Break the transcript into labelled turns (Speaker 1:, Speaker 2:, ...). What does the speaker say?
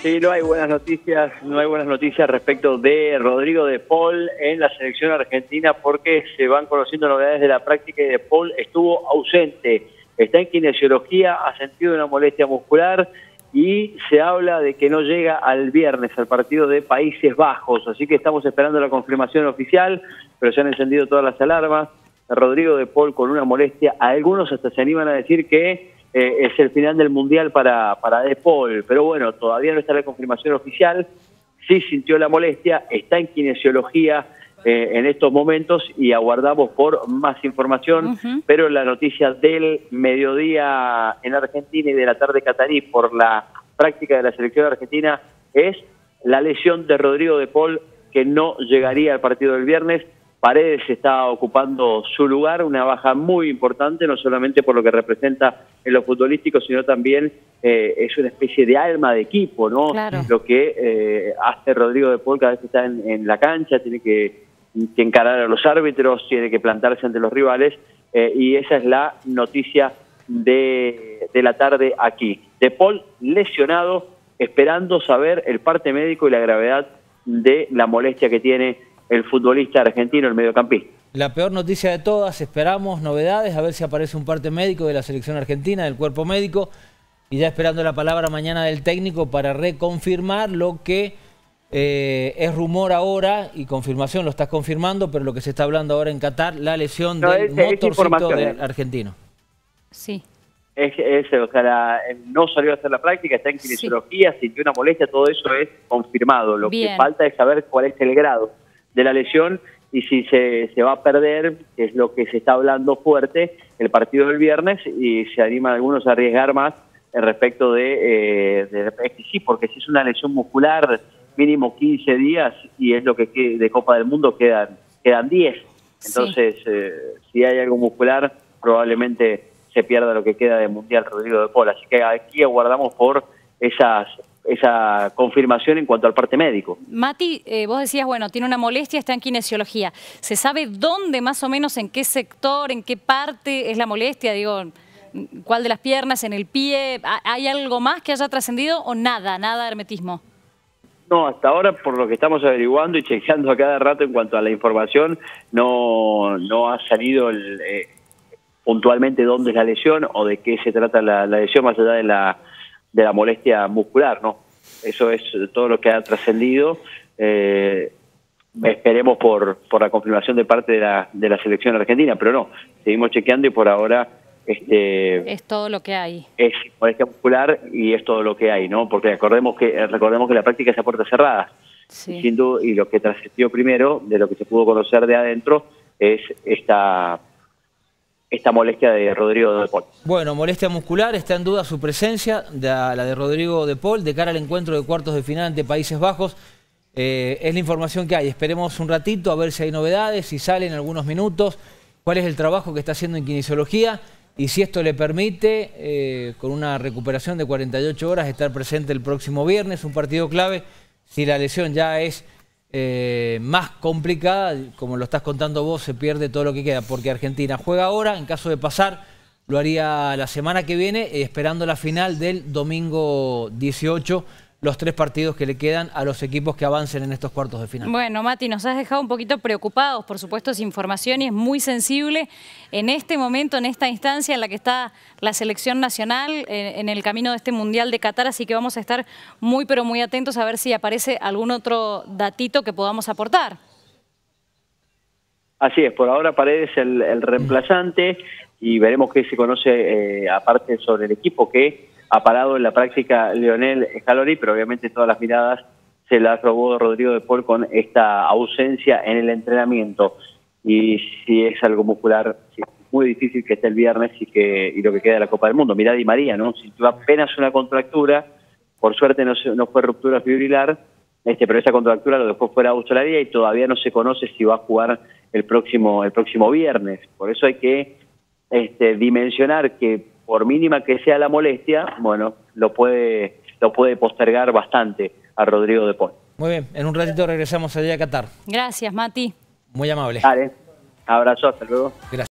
Speaker 1: Sí, no hay buenas noticias respecto de Rodrigo de Paul en la selección argentina porque se van conociendo novedades de la práctica y de Paul estuvo ausente, está en kinesiología, ha sentido una molestia muscular y se habla de que no llega al viernes al partido de Países Bajos, así que estamos esperando la confirmación oficial, pero se han encendido todas las alarmas. Rodrigo de Paul con una molestia, algunos hasta se animan a decir que es el final del Mundial para De Paul, pero bueno, todavía no está la confirmación oficial, sí sintió la molestia, está en kinesiología en estos momentos y aguardamos por más información, pero la noticia del mediodía en Argentina y de la tarde catarí por la práctica de la selección argentina es la lesión de Rodrigo de Paul, que no llegaría al partido del viernes. Paredes está ocupando su lugar, una baja muy importante, no solamente por lo que representa en lo futbolístico, sino también es una especie de alma de equipo, ¿no?
Speaker 2: Claro.
Speaker 1: Lo que hace Rodrigo de Paul cada vez que está en la cancha, tiene que encarar a los árbitros, tiene que plantarse ante los rivales, y esa es la noticia de la tarde aquí. De Paul lesionado, esperando saber el parte médico y la gravedad de la molestia que tiene el futbolista argentino, el mediocampista.
Speaker 3: La peor noticia de todas, esperamos novedades, a ver si aparece un parte médico de la selección argentina, del cuerpo médico, y ya esperando la palabra mañana del técnico para reconfirmar lo que es rumor ahora, y confirmación, lo estás confirmando, pero lo que se está hablando ahora en Qatar, la lesión del motorcito del argentino.
Speaker 2: Sí.
Speaker 1: O sea, no salió a hacer la práctica, está en kinesiología, sintió una molestia, todo eso es confirmado. Lo que falta es saber cuál es el grado de la lesión y si se va a perder, que es lo que se está hablando fuerte, el partido del viernes, y se animan algunos a arriesgar más respecto de sí, porque si es una lesión muscular, mínimo 15 días, y es lo que de Copa del Mundo quedan 10. Entonces, si hay algo muscular, probablemente se pierda lo que queda de Mundial Rodrigo de Paul. Así que aquí aguardamos por esa confirmación en cuanto al parte médico.
Speaker 2: Mati, vos decías, bueno, tiene una molestia, está en kinesiología. ¿Se sabe dónde más o menos, en qué sector, en qué parte es la molestia? Digo, ¿cuál de las piernas, en el pie? ¿Hay algo más que haya trascendido o nada de hermetismo?
Speaker 1: No, hasta ahora, por lo que estamos averiguando y chequeando a cada rato en cuanto a la información, no ha salido puntualmente dónde es la lesión o de qué se trata la lesión, más allá de la molestia muscular, ¿no? Eso es todo lo que ha trascendido. Esperemos por la confirmación de parte de la selección argentina, pero no, seguimos chequeando y por ahora
Speaker 2: es todo lo que hay.
Speaker 1: Es molestia muscular y es todo lo que hay, ¿no? Porque recordemos que la práctica es a puertas cerradas. Sí. Y lo que trascendió primero, de lo que se pudo conocer de adentro, es esta molestia de Rodrigo de Paul.
Speaker 3: Bueno, molestia muscular, está en duda su presencia, la de Rodrigo de Paul, de cara al encuentro de cuartos de final ante Países Bajos. Es la información que hay. Esperemos un ratito a ver si hay novedades, si salen algunos minutos, cuál es el trabajo que está haciendo en kinesiología y si esto le permite, con una recuperación de 48 horas, estar presente el próximo viernes, un partido clave. Si la lesión ya es más complicada, como lo estás contando vos, se pierde todo lo que queda, porque Argentina juega ahora, en caso de pasar, lo haría la semana que viene, esperando la final del domingo 18, los 3 partidos que le quedan a los equipos que avancen en estos cuartos de final.
Speaker 2: Bueno, Mati, nos has dejado un poquito preocupados, por supuesto es información y es muy sensible en este momento, en esta instancia en la que está la selección nacional en el camino de este Mundial de Qatar, así que vamos a estar muy pero muy atentos a ver si aparece algún otro datito que podamos aportar.
Speaker 1: Así es, por ahora Paredes el reemplazante y veremos qué se conoce aparte sobre el equipo que ha parado en la práctica Lionel Scaloni, pero obviamente todas las miradas se las robó Rodrigo de Paul con esta ausencia en el entrenamiento. Y si es algo muscular, sí, es muy difícil que esté el viernes y lo que queda de la Copa del Mundo. Mirá Di María, ¿no? Sintió apenas una contractura, por suerte no fue ruptura fibrilar, pero esa contractura lo dejó fuera de Australia y todavía no se conoce si va a jugar el próximo viernes. Por eso hay que dimensionar que por mínima que sea la molestia, bueno, lo puede postergar bastante a Rodrigo de Paul.
Speaker 3: Muy bien, en un ratito regresamos allá a Qatar.
Speaker 2: Gracias, Mati.
Speaker 3: Muy amable.
Speaker 1: Dale, abrazo, hasta luego.
Speaker 3: Gracias.